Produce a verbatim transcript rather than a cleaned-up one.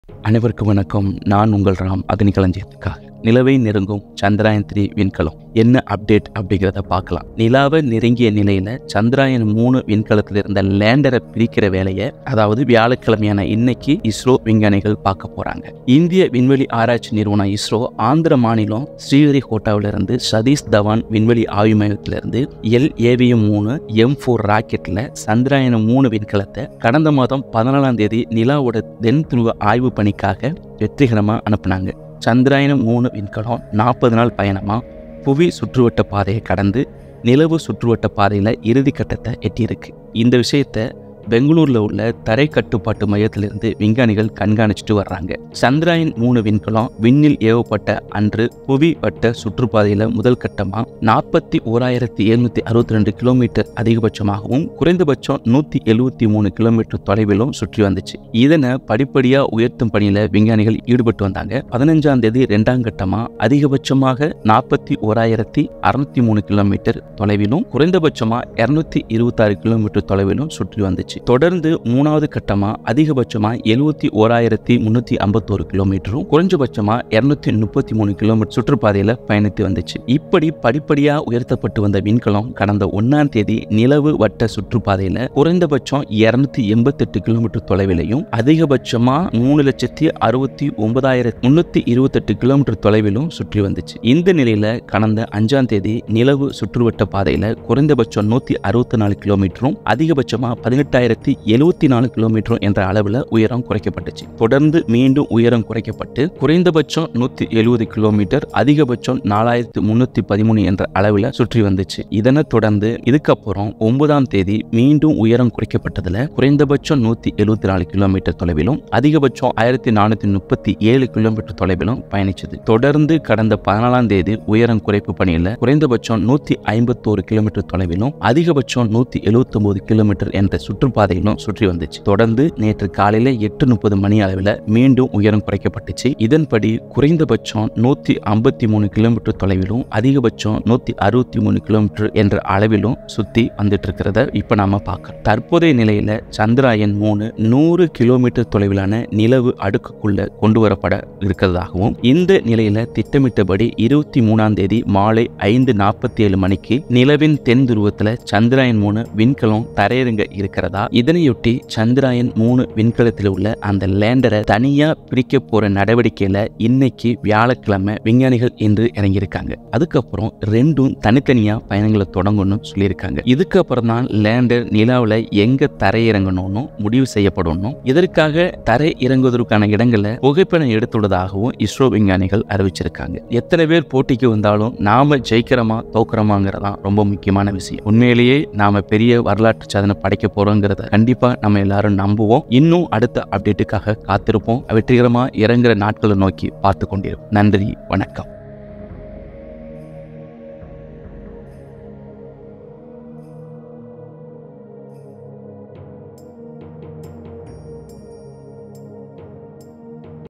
அனைவருக்கும் வணக்கம். நான் உங்கள் ராம். அக்னி களஞ்சியத்துக்காக நிலவை நெருங்கும் சந்திராயன் த்ரீ விண்கலம் என்ன அப்டேட் அப்படிங்கிறத பார்க்கலாம். நிலாவை நெருங்கிய நிலையில சந்திராயன் மூணு விண்கலத்தில் இருந்த லேண்டரை பிரிக்கிற வேலையை, அதாவது வியாழக்கிழமையான இன்னைக்கு இஸ்ரோ விஞ்ஞானிகள் பார்க்க போறாங்க. இந்திய விண்வெளி ஆராய்ச்சி நிறுவனம் இஸ்ரோ ஆந்திர மாநிலம் ஸ்ரீஹரிகோட்டாவிலிருந்து சதீஷ் தவான் விண்வெளி ஆய்வு மையத்திலிருந்து எல் ஏவிஎம் மூணு எம் ஃபோர் ராக்கெட்ல சந்திராயன் மூணு விண்கலத்தை கடந்த மாதம் பதினாலாம் தேதி நிலாவோட தென் துருவ ஆய்வு பணிக்காக வெற்றிகரமா அனுப்புனாங்க. சந்திராயன் மூணு விண்கலம் நாற்பது நாள் பயணமா புவி சுற்றுவட்ட பாதையை கடந்து நிலவு சுற்றுவட்ட பாதையில இறுதி கட்டத்தை எட்டியிருக்கு. இந்த விஷயத்த பெங்களூர்ல உள்ள தரை கட்டுப்பாட்டு மையத்திலிருந்து விஞ்ஞானிகள் கண்காணிச்சுட்டு வர்றாங்க. சந்திராயன் மூணு விண்கலம் விண்ணில் ஏவப்பட்ட அன்று புவி வட்ட சுற்றுப்பாதையில முதல் கட்டமா நாற்பத்தி ஓராயிரத்தி எழுநூத்தி அறுபத்தி ரெண்டு கிலோமீட்டர் அதிகபட்சமாகவும் குறைந்தபட்சம் நூத்தி எழுபத்தி மூணு கிலோமீட்டர் தொலைவிலும் சுற்றி வந்துச்சு. இதனை படிப்படியா உயர்த்தும் பணியில விஞ்ஞானிகள் ஈடுபட்டு வந்தாங்க. பதினஞ்சாம் தேதி இரண்டாம் கட்டமா அதிகபட்சமாக நாற்பத்தி ஓராயிரத்தி அறுநூத்தி மூணு கிலோமீட்டர் தொலைவிலும் குறைந்தபட்சமா இருநூத்தி இருபத்தி ஆறு கிலோமீட்டர் தொலைவிலும் சுற்றி வந்துச்சு. தொடர்ந்து மூணாவது கட்டமா அதிகபட்சமா எழுபத்தி ஓராயிரத்தி முன்னூத்தி ஐம்பத்தோரு கிலோமீட்டரும் குறைஞ்சபட்சமா இருநூத்தி முப்பத்தி மூணு கிலோமீட்டர் சுற்றுப்பாதையில பயணித்து வந்துச்சு. இப்படி படிப்படியா உயர்த்தப்பட்டு வந்த விண்கலம் கடந்த ஒன்னாம் தேதி நிலவு வட்ட சுற்றுப்பாதையில குறைந்தபட்சம் இருநூத்தி எண்பத்தி எட்டு கிலோமீட்டர் தொலைவிலையும் அதிகபட்சமா மூணு லட்சத்தி அறுபத்தி ஒன்பதாயிரத்தி முன்னூத்தி இருபத்தி எட்டு கிலோமீட்டர் தொலைவிலும் சுற்றி வந்துச்சு. இந்த நிலையில கடந்த அஞ்சாம் தேதி நிலவு சுற்றுவட்ட பாதையில குறைந்தபட்சம் நூத்தி அறுபத்தி நாலு கிலோமீட்டரும் அதிகபட்சமா பதினெட்டு எழுபத்தி நாலு கிலோமீட்டர் என்ற அளவில் உயரம் குறைக்கப்பட்டுச்சு. தொடர்ந்து மீண்டும் உயரம் குறைக்கப்பட்டு குறைந்தபட்சம் நூத்தி எழுபது கிலோமீட்டர் அதிகபட்சம் நாலாயிரத்தி முன்னூத்தி பதிமூணு என்ற அளவில் சுற்றி வந்துச்சு. இதனை தொடர்ந்து இதுக்கப்புறம் ஒன்பதாம் தேதி மீண்டும் உயரம் குறைக்கப்பட்டதுல குறைந்தபட்சம் நூத்தி எழுபத்தி நாலு கிலோமீட்டர் தொலைவிலும் அதிகபட்சம் ஆயிரத்தி நானூத்தி முப்பத்தி ஏழு கிலோமீட்டர் தொலைவிலும் பயணிச்சது. தொடர்ந்து கடந்த பதினாலாம் தேதி உயரம் குறைப்பு பணியில குறைந்தபட்சம் நூத்தி ஐம்பத்தோரு கிலோமீட்டர் தொலைவிலும் அதிகபட்சம் நூத்தி எழுபத்தி ஒன்பது கிலோமீட்டர் என்ற சுற்றுப்பாதையிலும் சுற்றி வந்துச்சு. தொடர்ந்து நேற்று காலையில எட்டு முப்பது மணி அளவில் மீண்டும் உயரம் குறைக்கப்பட்டுச்சு. இதன்படி குறைந்தபட்சம் நூத்தி ஐம்பத்தி மூணு கிலோமீட்டர் தொலைவிலும் அதிகபட்சம் நூத்தி அறுபத்தி மூணு கிலோமீட்டர் என்ற அளவிலும் சுத்தி வந்துட்டு இருக்கிறத இப்ப நாம பார்க்கிறோம். தற்போதைய நிலையில சந்திராயன் மூணு நூறு கிலோமீட்டர் தொலைவிலான நிலவு அடுக்குக்குள்ள கொண்டு வரப்பட இருக்கிறதாகவும் இந்த நிலையில திட்டமிட்டபடி இருபத்தி மூணாம் தேதி மாலை ஐந்து நாற்பத்தி ஏழு மணிக்கு நிலவின் தென் துருவத்துல சந்திராயன் மூணு விண்கலம் தரையிறங்க இருக்கிறதா. இதனையொட்டி சந்திராயன் மூணு விண்கலத்தில் உள்ள அந்த லேண்டரை தனியா பிரிக்க போற நடவடிக்கையில இன்னைக்கு வியாழக்கிழமை விஞ்ஞானிகள் இன்று இறங்கியிருக்காங்க. அதுக்கப்புறம் ரெண்டும் தனித்தனியா பயணங்களை தொடங்கணும்னு சொல்லியிருக்காங்க. இதுக்கப்புறம் தான் லேண்டர் நிலாவில் எங்க தரையிறங்கணும்னு முடிவு செய்யப்படணும். இதற்காக தரை இறங்குவதற்கான இடங்களை புகைப்படம் எடுத்துள்ளதாகவும் இஸ்ரோ விஞ்ஞானிகள் அறிவிச்சிருக்காங்க. எத்தனை பேர் போட்டிக்கு வந்தாலும் நாம ஜெயிக்கிறோமா தோக்கிறோமாங்கிறதான் ரொம்ப முக்கியமான விஷயம். உண்மையிலேயே நாம பெரிய வரலாற்று சாதனை படைக்க போறோங்கிறத கண்டிப்பா நம்ம எல்லாரும் நம்புவோம். இன்னும் அடுத்த அப்டேட்டுக்காக காத்திருப்போம். வெற்றிகரமா இறங்குற நாட்களை நோக்கி பார்த்து கொண்டிருப்போம். நன்றி, வணக்கம்.